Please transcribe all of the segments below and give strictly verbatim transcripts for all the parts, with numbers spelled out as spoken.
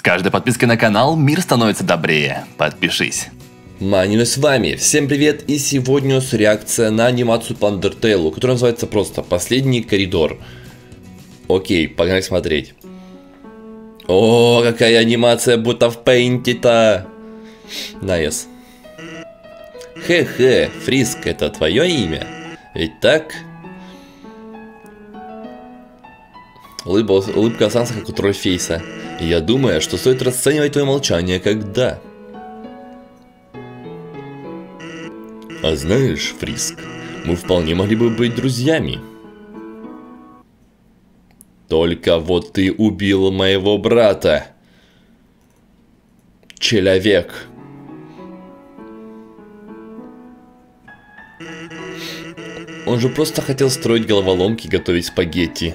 каждой подпиской на канал мир становится добрее. Подпишись. Манина с вами. Всем привет, и сегодня у нас реакция на анимацию по Undertale, которая называется просто «Последний коридор». Окей, погнали смотреть. О, какая анимация, будто в пейнте-то. Найс. Хе-хе, Фриск, это твое имя? Ведь так? Улыбка, улыбка Санса, как у Трольфейса. И я думаю, что стоит расценивать твое молчание как «да». А знаешь, Фриск, мы вполне могли бы быть друзьями. Только вот ты убил моего брата. Человек. Он же просто хотел строить головоломки и готовить спагетти.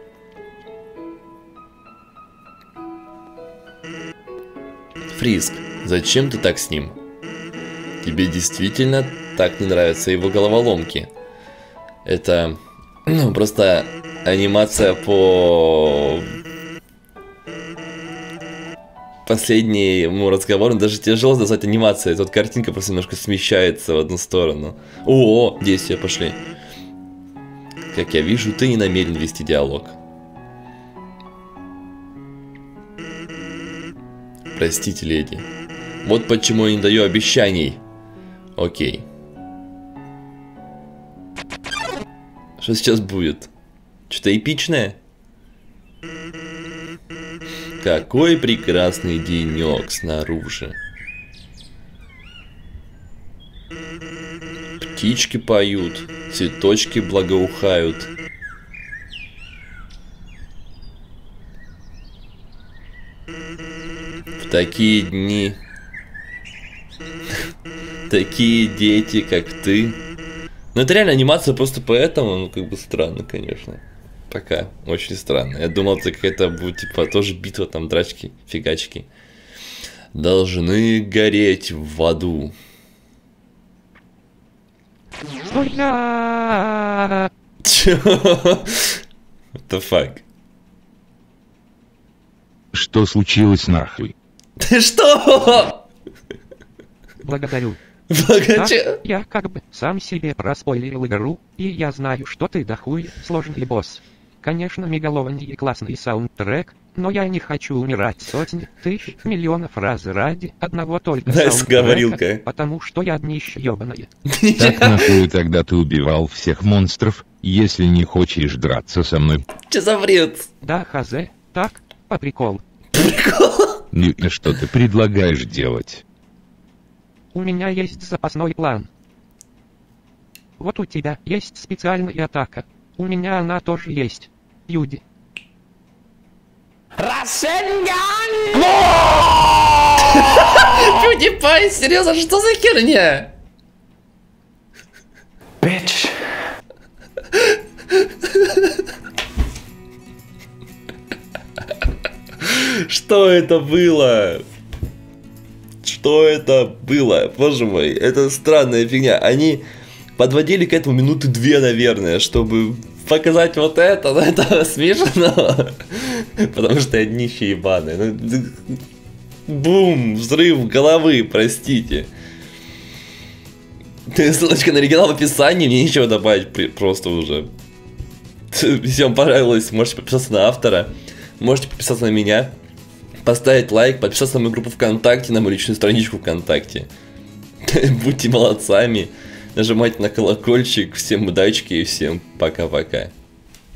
Фриск, зачем ты так с ним? Тебе действительно так не нравятся его головоломки? Это ну, просто анимация по последнему разговору. Даже тяжело назвать анимацией. Тут картинка просто немножко смещается в одну сторону. О, действия пошли. Как я вижу, ты не намерен вести диалог. Простите, леди. Вот почему я не даю обещаний. Окей. Что сейчас будет? Что-то эпичное? Какой прекрасный денек снаружи. Птички поют, цветочки благоухают. В такие дни такие дети, как ты. Ну это реально анимация просто поэтому, ну как бы странно, конечно. Пока, очень странно. Я думал, это какая-то будет типа тоже битва, там драчки, фигачки. Должны гореть в аду. Чё? What the fuck? Что случилось нахуй? Ты что? Благодарю. Благодарю. Да, я как бы сам себе проспойлерил игру, и я знаю, что ты дохуй сложный босс. Конечно, Мегалования классный саундтрек, но я не хочу умирать сотни, тысяч, миллионов раз ради одного только да, саундтрека, потому что я днище ёбаное. Так нахуй тогда ты убивал всех монстров, если не хочешь драться со мной? Че за бред? Да, хазе, так, по приколу. Прикол? Ну и что ты предлагаешь делать? У меня есть запасной план. Вот у тебя есть специальная атака. У меня она тоже есть. Юди. PewDiePie, серьезно, что за херня? Bitch. Что это было? Что это было? Боже мой, это странная фигня. Они подводили к этому минуты две, наверное, чтобы показать вот это. Но это смешно. Потому что я днище ебаное. Бум, взрыв головы, простите. Ссылочка на оригинал в описании, мне нечего добавить просто уже. Если вам понравилось, можете подписаться на автора. Можете подписаться на меня. Поставить лайк, подписаться на мою группу ВКонтакте, на мою личную страничку ВКонтакте. Будьте молодцами. Нажимайте на колокольчик. Всем удачи и всем пока-пока.